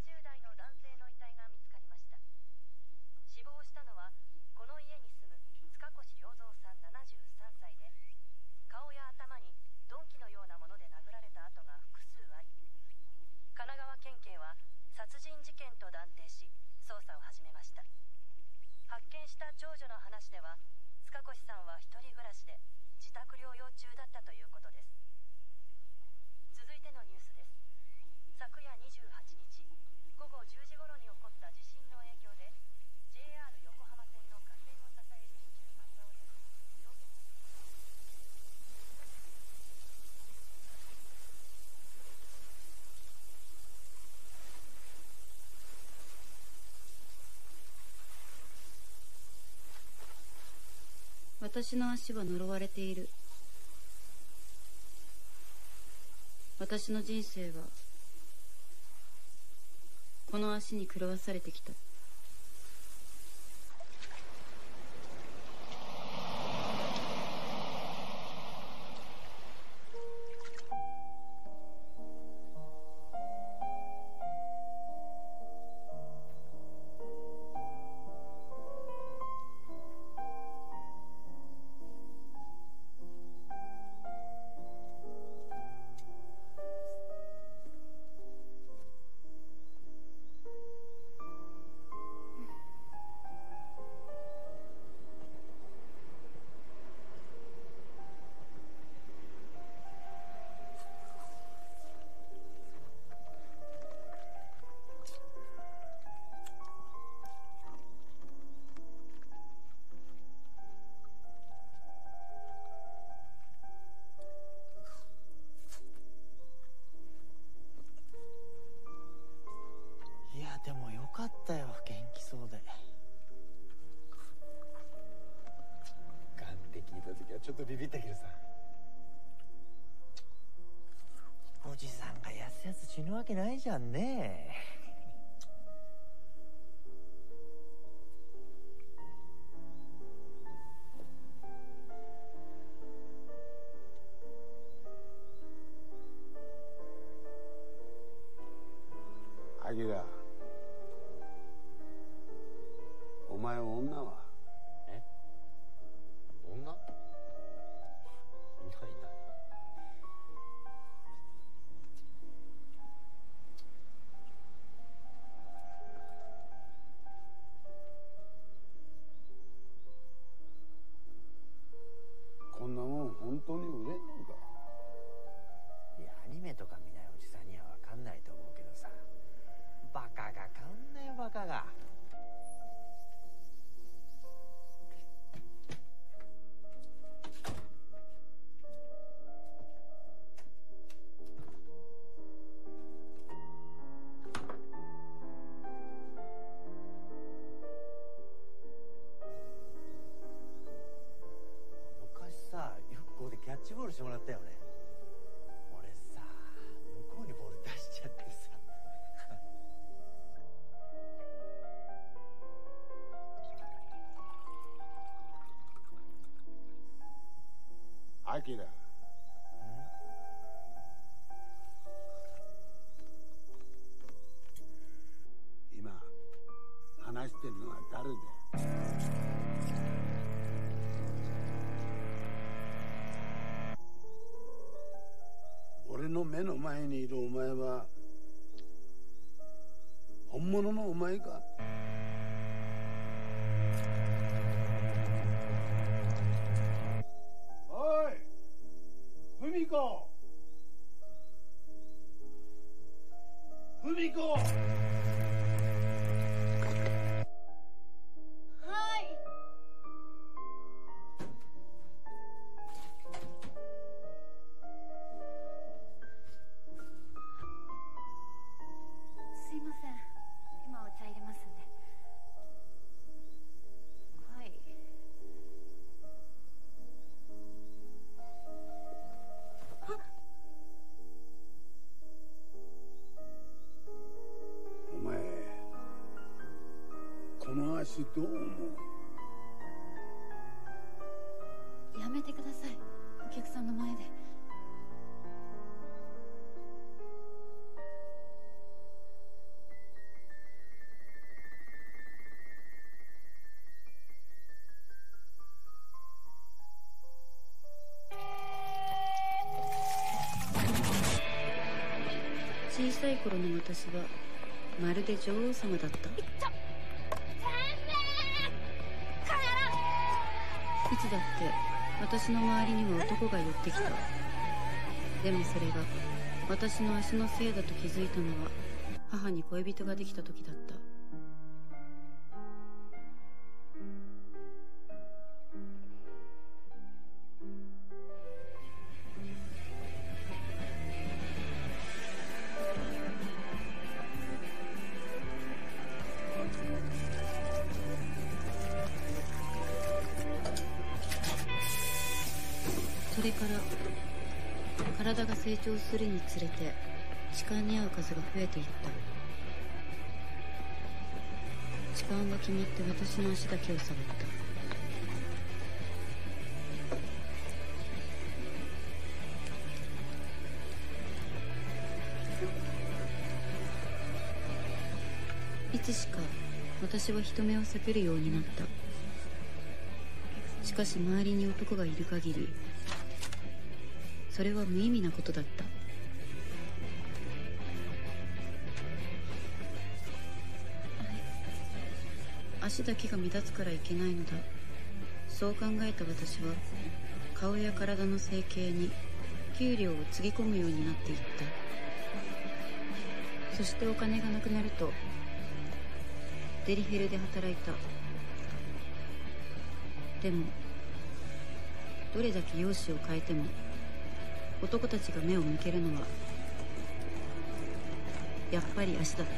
70代の男性の遺体が見つかりました。死亡したのはこの家に住む塚越良三さん73歳で、顔や頭に鈍器のようなもので殴られた跡が複数あり、神奈川県警は殺人事件と断定し捜査を始めました。発見した長女の話では、塚越さんは一人暮らしで自宅療養中だったということです。続いてのニュースです。昨夜28日午後10時頃に起こった地震の影響で JR 横浜線の架線を支える支柱が倒れ、上下私の足は呪われている。私の人生はこの足に狂わされてきた。 でもよかったよ、元気そうで。がんって聞いた時はちょっとビビったけどさ、おじさんがやすやす死ぬわけないじゃんね。 アキラ、お前女は？ え？女？いないいない。 こんなもん本当に売れんのか？ いや、アニメとか見ないおじさんには分かんないと思うけどさ、バカが買うんだよ、バカが。昔さ、よくここでキャッチボールしてもらったよね。俺さ、向こうにボール出しちゃってさ。 アキラ、今話してるのは誰だ？俺の目の前にいるお前は本物のお前か？おい、文子、文子。 はい。すいません、今お茶入れますんで。はい。 お前、この足どう思う？ やめてください、お客さんの前で。 さい頃の私はまるで女王様だった。いつだって私の周りには男が寄ってきた。でもそれが私の足のせいだと気づいたのは母に恋人ができた時だった。それから体が成長するにつれて痴漢に遭う数が増えていった。痴漢が決まって私の足だけを触った。いつしか私は人目を避けるようになった。しかし周りに男がいる限りそれは無意味なことだった。足だけが目立つからいけないのだ。そう考えた私は顔や体の整形に給料をつぎ込むようになっていった。そしてお金がなくなるとデリヘルで働いた。でもどれだけ容姿を変えても男たちが目を向けるのはやっぱり足だった。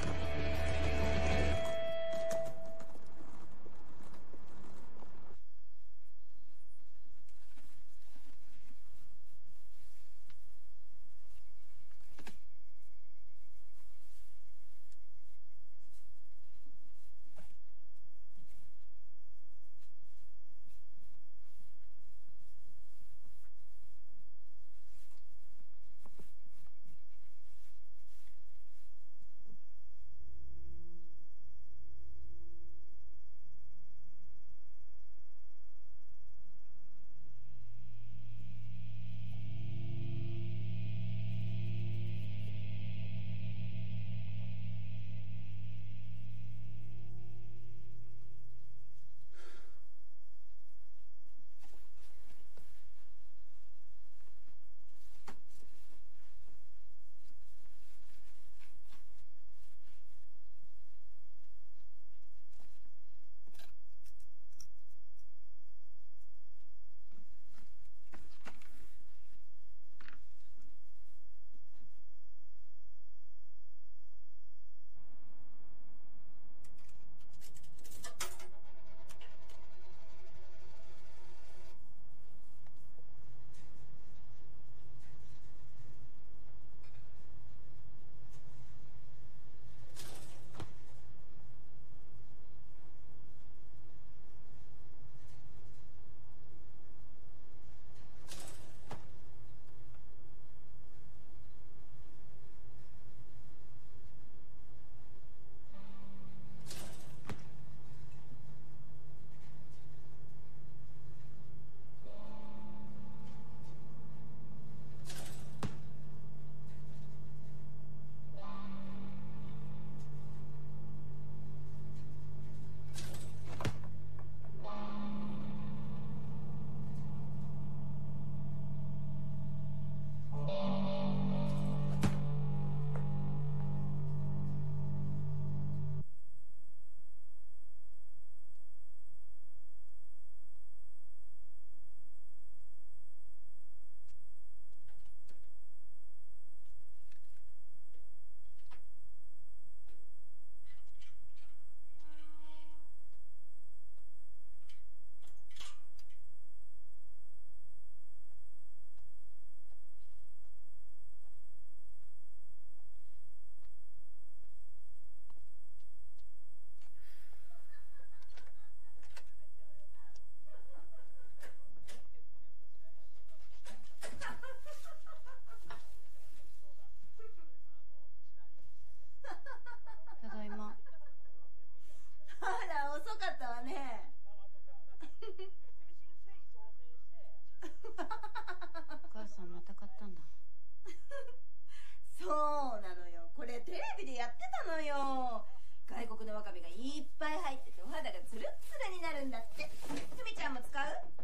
やってたのよ。外国のわかめがいっぱい入っててお肌がツルッツルになるんだって。ふみちゃんも使う？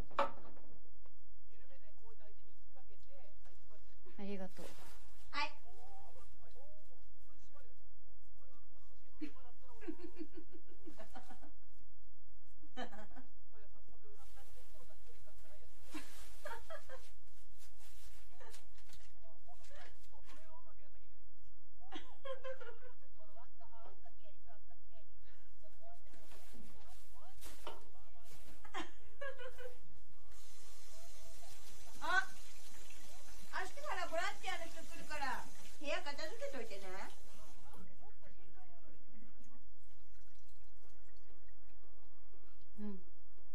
ありがとう。 はい。あ、明日からボランティアの人来るから部屋片付けといてね。 うん。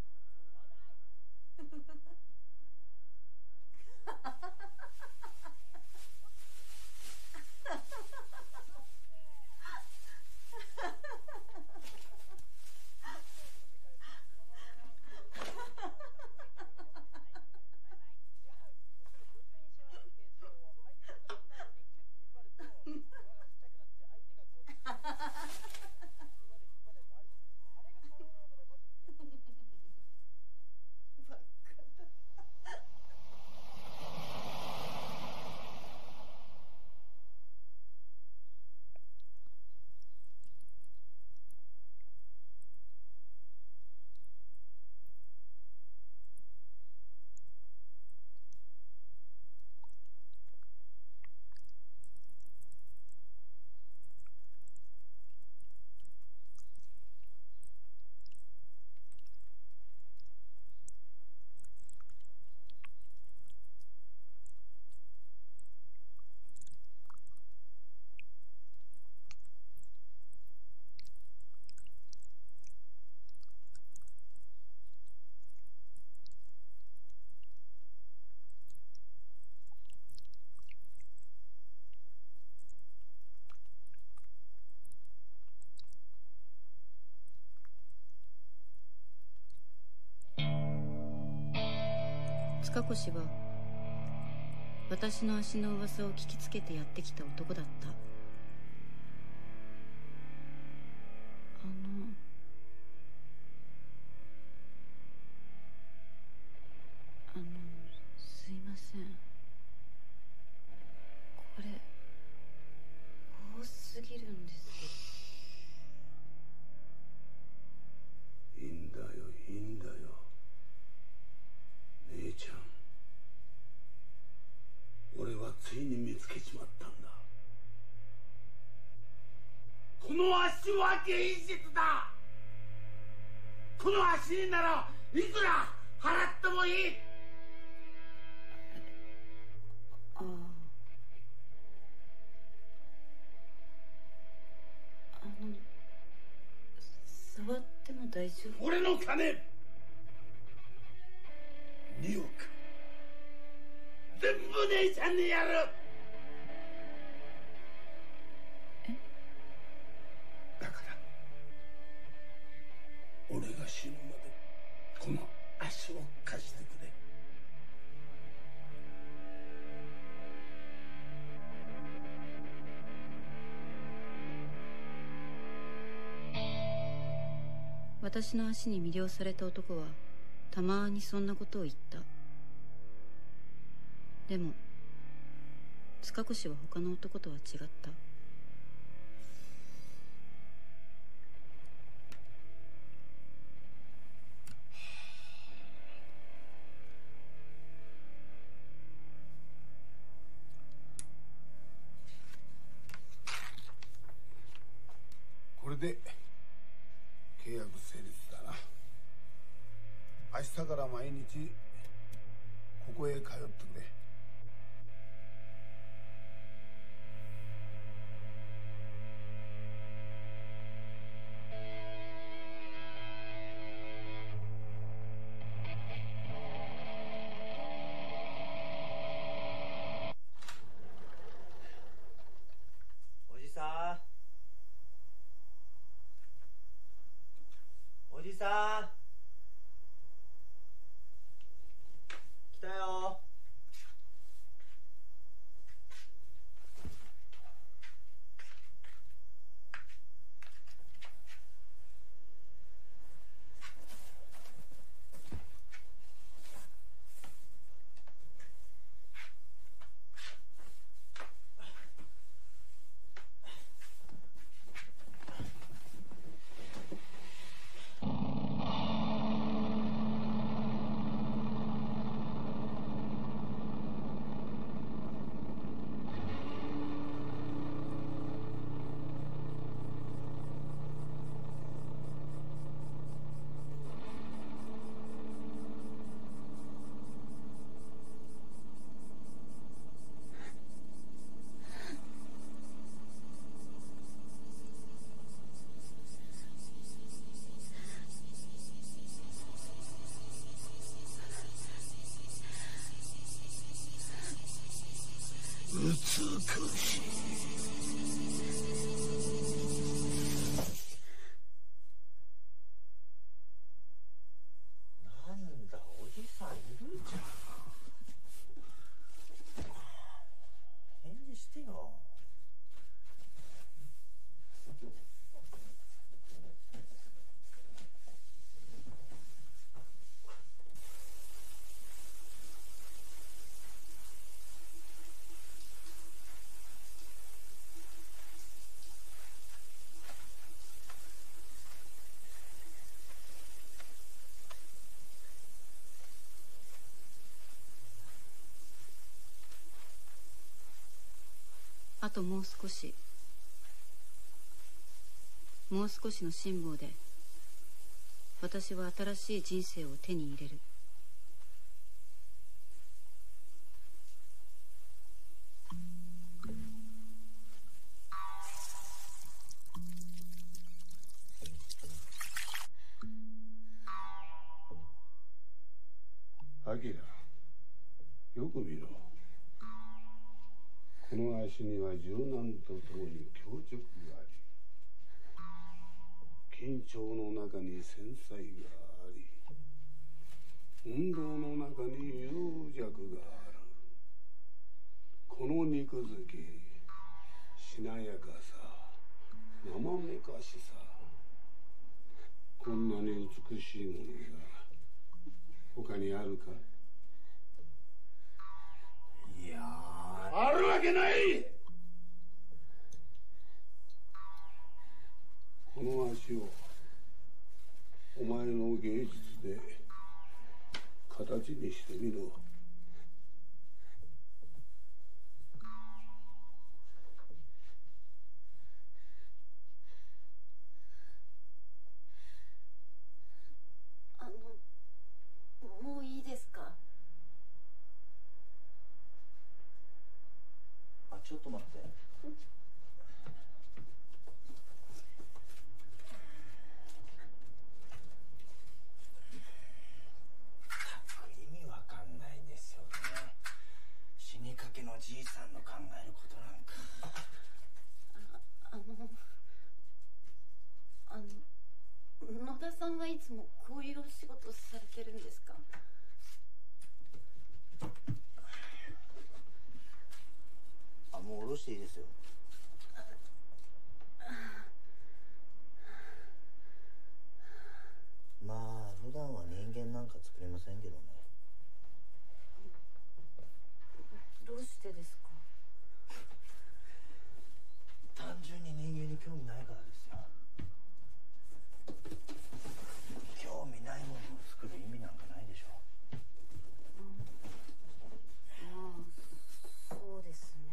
塚越は私の足の噂を聞きつけてやってきた男だった。すいません。これ多すぎるんですけど。 いいんだよいいんだよ、姉ちゃん。俺はついに見つけちまったんだ。この足は芸術だ。この足にならいくら払ってもいい。 ああ、触っても大丈夫？ 俺の金2億全部姉ちゃんにやる。だから俺が死ぬまでこの足を貸してくれ。 私の足に魅了された男はたまにそんなことを言った。でも塚越は他の男とは違った。 これで契約成立だな。明日から毎日ここへ通ってくれ。 おじさん、おじさん、来たよ。 あともう少しの辛抱で私は新しい人生を手に入れる。 アキラ、よく見ろ。この足には柔軟とともに強直があり、緊張の中に繊細があり、運動の中に柔弱がある。この肉付き、しなやかさ、生めかしさ、こんなに美しいものが他にあるか？ いやあるわけない。この足をお前の芸術で形にしてみろ。 もういいですか？ あ、ちょっと待って。意味わかんないんですよね。死にかけのじいさんの考えることなんか。 野田さんはいつもこういうお仕事されてるんですか？ あ、もう下ろしていいですよ。まあ普段は人間なんか作れませんけどね。 どうしてですか？ 単純に人間に興味ないからですよ。興味ないものを作る意味なんかないでしょ。 まあそうですね。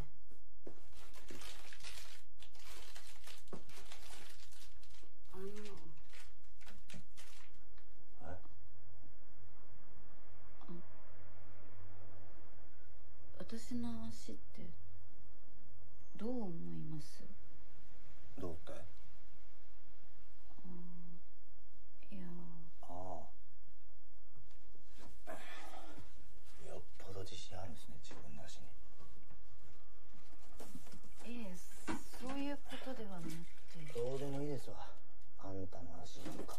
私の足ってどう思います？ どうって？ いや、 ああ。よっぽど自信あるんですね、自分の足に。 いえ、そういうことではなくて。 どうでもいいですわ、あんたの足なんか。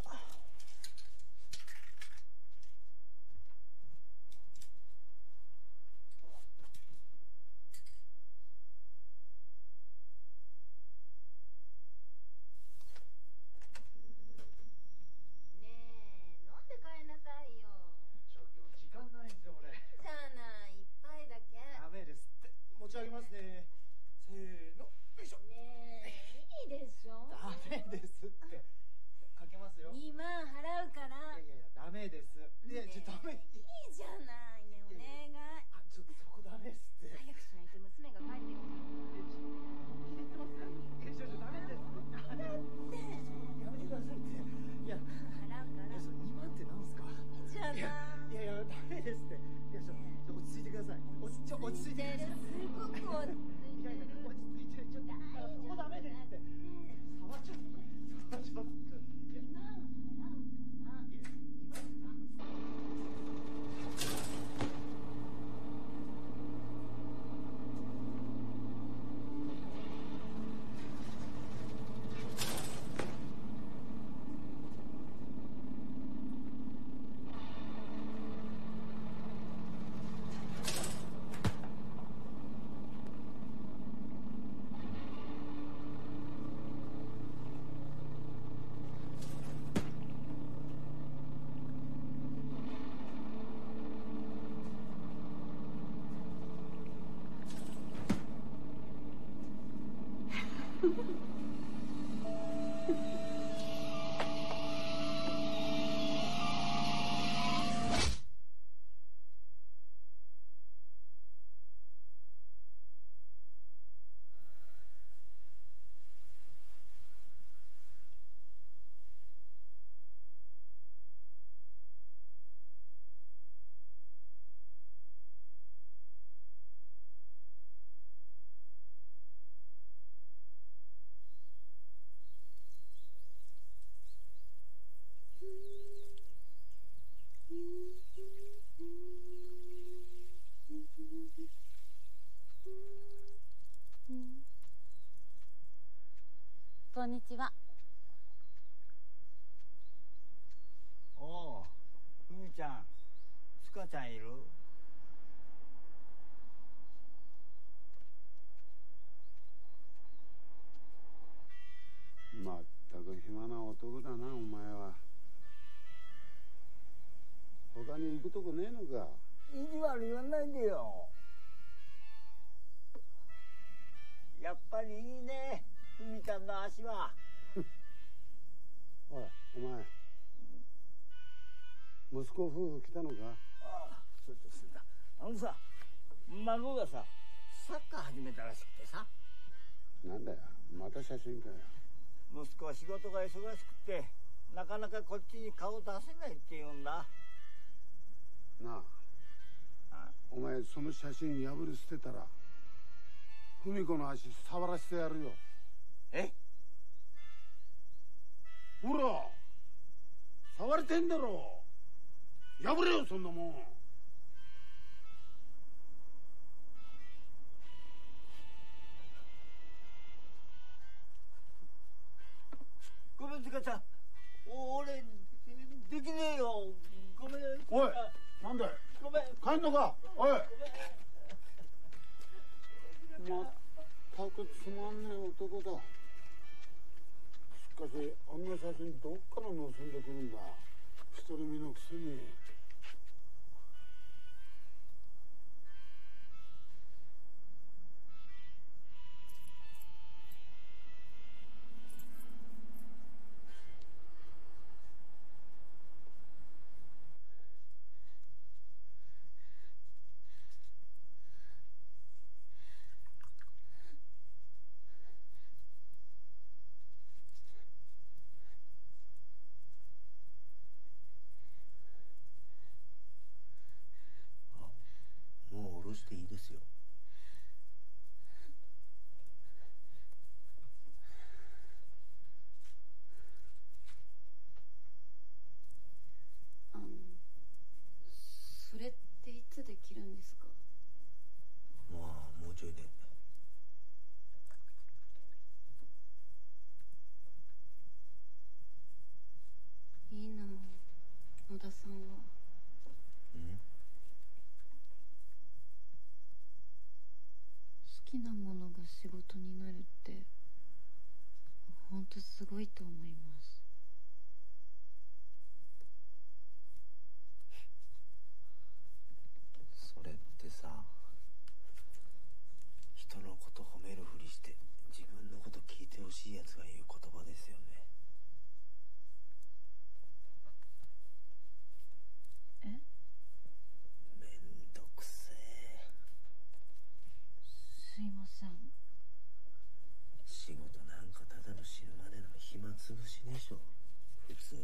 持ち上げますね。せーの、よいしょ。 ねえ、いいでしょ。 ダメですって。かけますよ。 2万払うから。 いやいやいや、ダメです。いや、ダメ。 いいじゃないね、お願い。 あ、ちょっとそこダメですって。 早くしないと娘が帰ってくる。 聞いてます？ダメですって。 だって。 やめてくださいって。いや、 払うから。 それ2万ってなんすか？ いいじゃない。 いや、ダメですって。いや、落ち着いてください。落ち着いてください。 すごく落ち着いてる。 いやいや、落ち着いてる。ちょっと、そこダメですって。触っちゃった。2万払うかな。いや、2万ってなんすか？ こんにちは。 おお、ふみちゃん、つかちゃんいる？ まったく暇な男だなお前は。他に行くとこねえのか？ 意地悪言わないでよ。やっぱりいいね、ふみちゃんの足は。 おいお前、息子夫婦来たのか？ ああ、そうだそうだ。あのさ、孫がさ、サッカー始めたらしくてさ。 なんだよ、また写真かよ。 息子は仕事が忙しくてなかなかこっちに顔出せないって言うんだ。 なあ、お前その写真破り捨てたら文子の足触らせてやるよ。 え？ ほら触れてんだろ、破れよそんなもん。 ごめんつかちゃん、俺できねえよ。ごめん。 おい、なんだよ、 ごめん。 帰んのか？おい、まったくつまんねえ男だ。しかしあんな写真どっから盗んでくるんだ、独り身のくせに。 もう下ろしていいですよ。 それっていつできるんですか？ まあもうちょいで。 いいな、野田さんは。好きなものが仕事になるってほんとすごいと思います。 それってさ、人のこと褒めるふりして自分のこと聞いてほしいやつが言う言葉ですよね。 え？ めんどくせえ。 すいません。 仕事なんかただの死ぬまでの暇つぶしでしょ普通。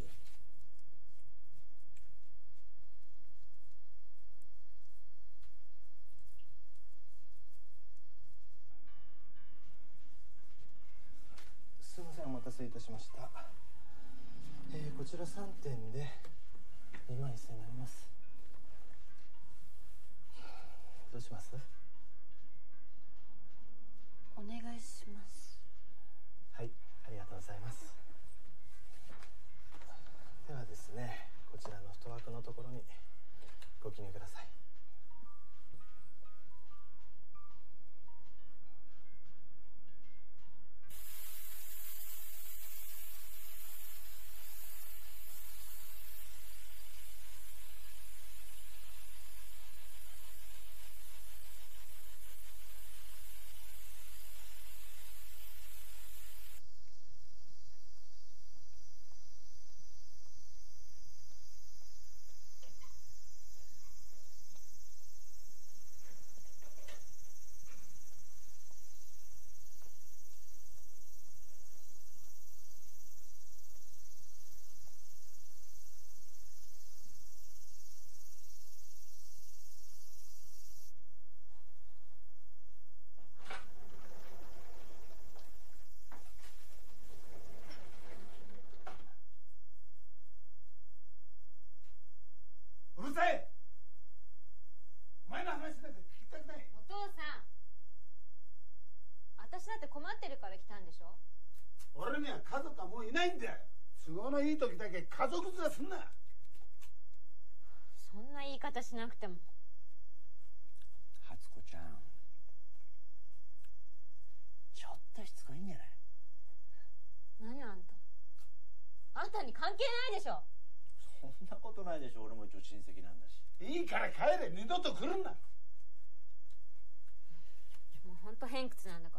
すみません、お待たせいたしました。こちら3点で2万1000円になります。どうします？ お願いします。 はい、ありがとうございます。ではですね、こちらの太枠のところにご記入ください。 には家族はもういないんだよ。都合のいい時だけ家族面すんな。 そんな言い方しなくても。 初子ちゃん、ちょっとしつこいんじゃない？ 何あんた。あんたに関係ないでしょ。 そんなことないでしょ。俺も一応親戚なんだし。いいから帰れ。二度と来るんな。 もうほんと偏屈なんだから。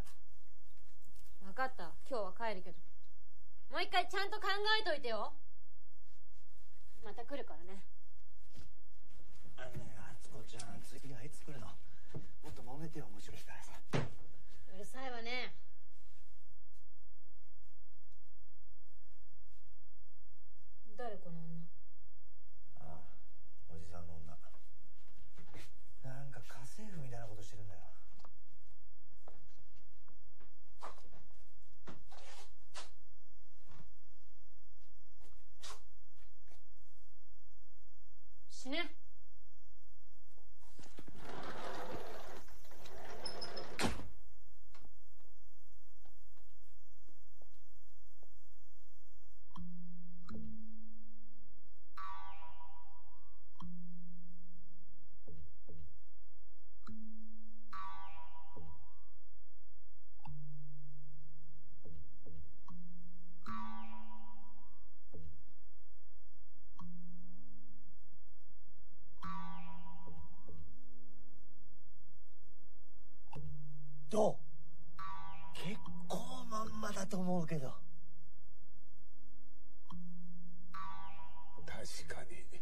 分かった、今日は帰るけどもう一回ちゃんと考えといてよ。また来るからね。 ねえ初子ちゃん、次はいつ来るの？もっと揉めてよ、面白いからさ。 うるさいわね。誰この女。 ああ、おじさんの女。なんか家政婦みたいなことしてるんだよ。 死ね。 どう？結構まんまだと思うけど。 確かに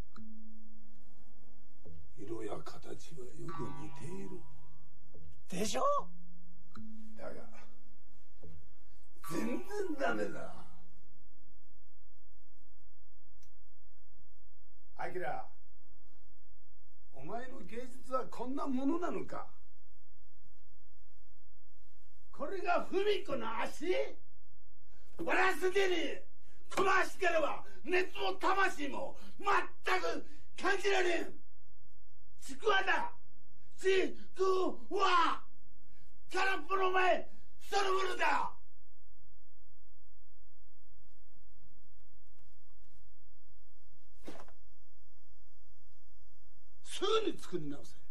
色や形はよく似ているでしょ？ だが全然ダメだ。アキラ、お前の芸術はこんなものなのか？これが文子の足？笑わせてね。この足からは熱も魂も全く感じられん。ちくわだ。ちくわ。空っぽの前そのものだ。すぐに作り直せ。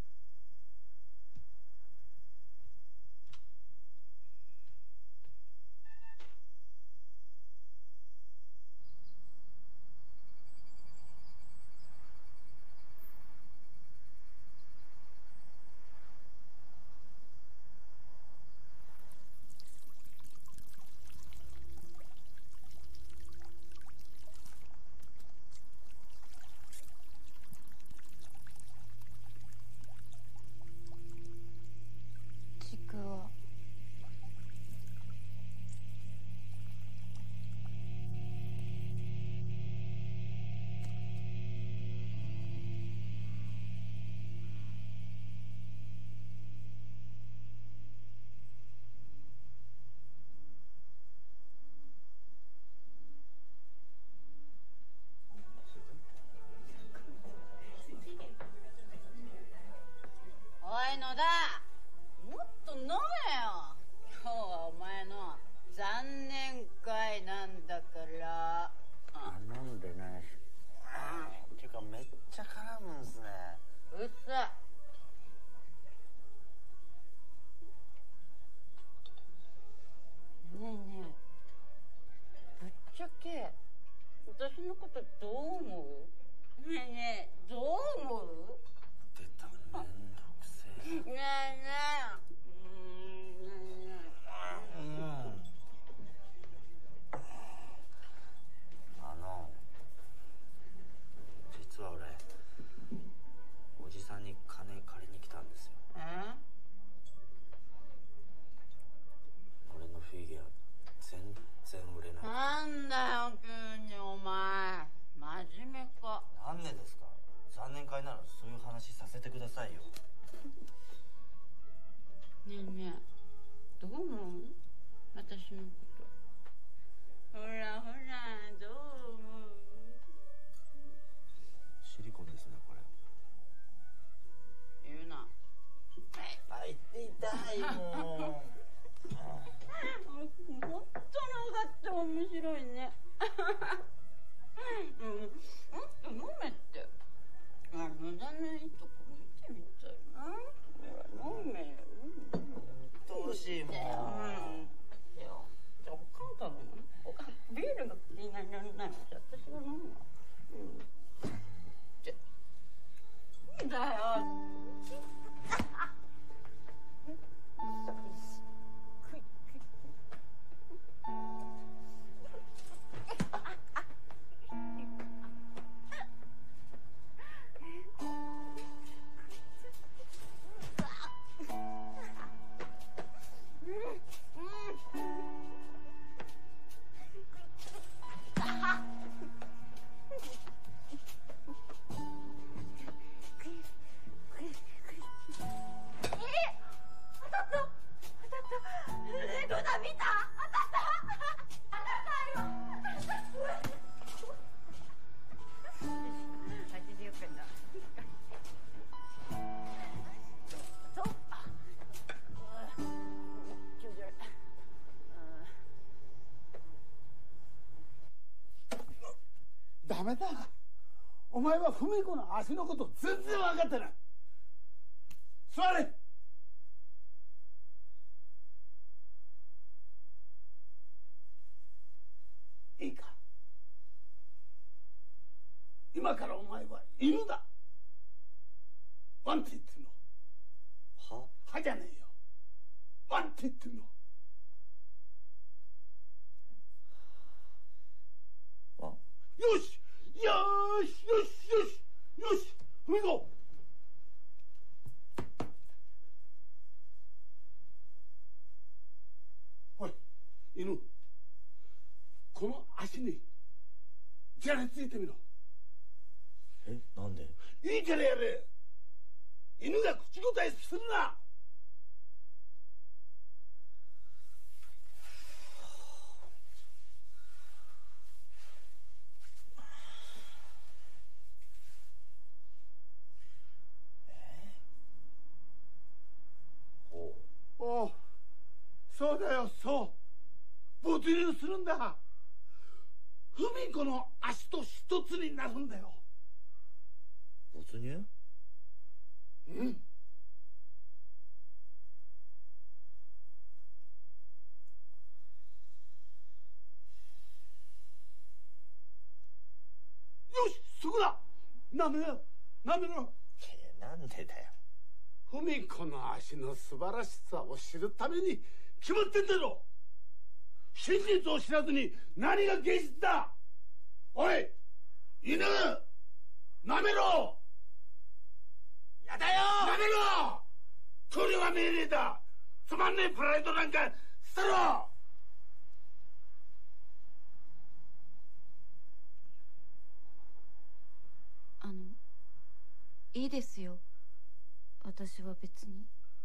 ちくわ。 おい野田、もっと飲めよ。今日はお前の残念会なんだから。 飲んでないし。てかめっちゃ絡むんすね。 うっさ。ねえねえ、ぶっちゃけ私のことどう思う？ねえねえ、どう思う？ 出た、めんどくせえ。 ねえねえ。 実は俺、おじさんに金借りに来たんですよ。俺のフィギュア全然売れない。 なんだよ急にお前、真面目か。 なんでですか？残念会ならそういう話させてくださいよ。 ねえねえ、どう思う？私のこと。ほらほら、どう思う？ シリコンですね、これ。 言うな。 あ、痛いもう。 本当に分かった当面白いね。うん、もっと飲めって。無駄ないとこ見てみたいな。ほら飲めよ。 どうしいもん。 じゃあおかん頼む。ビールが気にならない。じゃあ私が飲むわ。じゃいいんだよ。 ダメだ。お前は文子の足のこと全然分かってない。座れ。いいか、今からお前は犬だ。ワンティッドのはじゃねえよ、ワンティッドのよしよしよしよしよし、文子。おい犬、この足にじゃれついてみろ。 え、なんで？ いいからやれ。犬が口答えするな。おう、そうだよ、そう、没入するんだ。文子の足と一つになるんだよ。 没入？ うん。よし、そこだ。なめろ、なめろ。 なんでだよ。 文子の足の素晴らしさを知るために決まってんだろ。真実を知らずに何が芸術だ。おい犬、なめろ。 やだよ。 なめろ。それは命令だ。つまんねえプライドなんか捨てろ。 いいですよ、私は別に。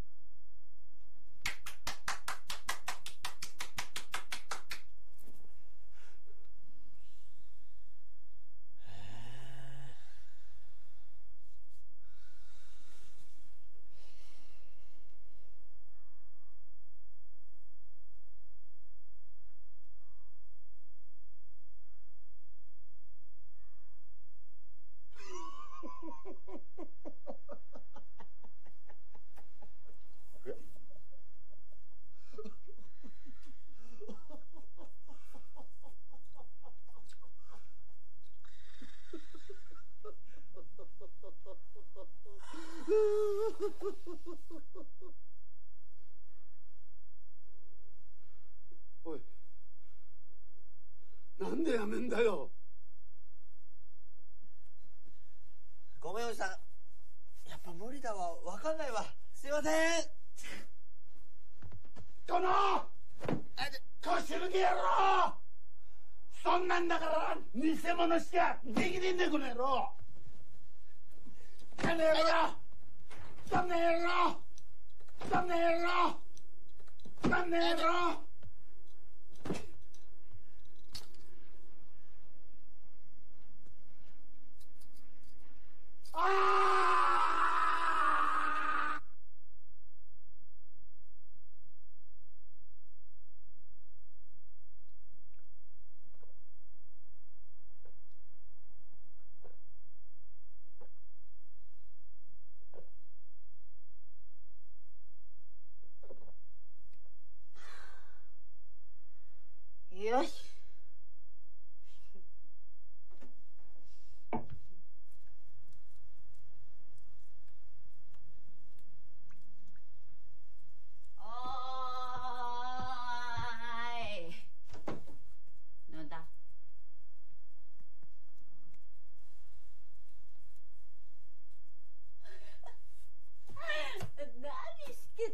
おい、なんでやめんだよ。 ごめんおじさん、やっぱ無理だわ、わかんないわ、すいません。 殿、腰抜け野郎。そんなんだから偽物しかできねえんだよ、この野郎。この野郎、この野郎、この野郎、この野郎。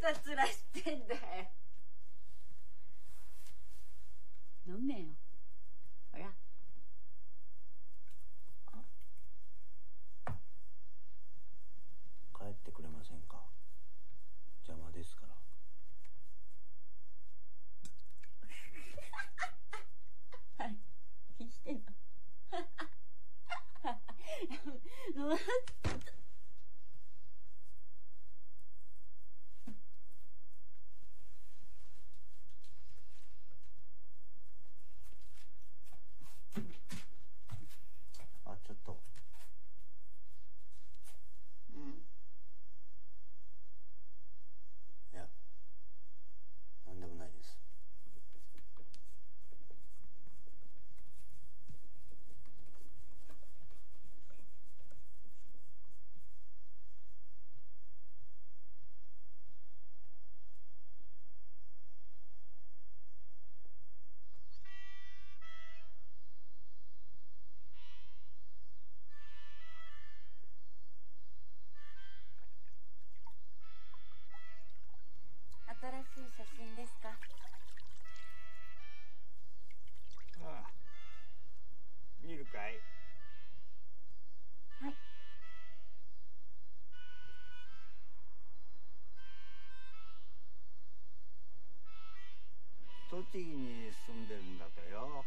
たつらしてんだよ。飲めよ。ほら。 帰ってくれませんか？邪魔ですから。 何してんの？ あ、ちょっと。 うん。 いや、なんでもないです。 新しい写真ですか？ ああ、見るかい？ はい。 栃木に住んでるんだとよ。